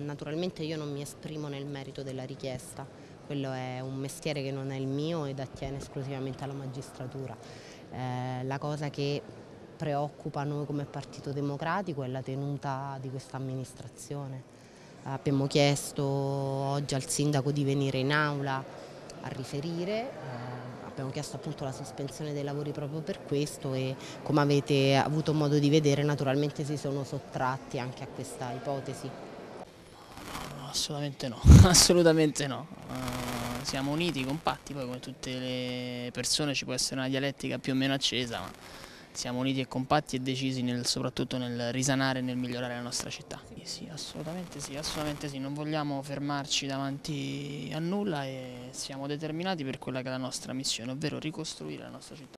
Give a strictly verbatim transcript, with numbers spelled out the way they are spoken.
naturalmente io non mi esprimo nel merito della richiesta, quello è un mestiere che non è il mio ed attiene esclusivamente alla magistratura. Eh, la cosa che preoccupa noi come Partito Democratico è la tenuta di questa amministrazione. Abbiamo chiesto oggi al sindaco di venire in aula a riferire, eh, abbiamo chiesto appunto la sospensione dei lavori proprio per questo e, come avete avuto modo di vedere, naturalmente si sono sottratti anche a questa ipotesi. No, assolutamente no, assolutamente no. Uh, siamo uniti, compatti, poi come tutte le persone ci può essere una dialettica più o meno accesa, ma siamo uniti e compatti e decisi nel, soprattutto nel risanare e nel migliorare la nostra città. Sì, sì, assolutamente sì, assolutamente sì, non vogliamo fermarci davanti a nulla e siamo determinati per quella che è la nostra missione, ovvero ricostruire la nostra città.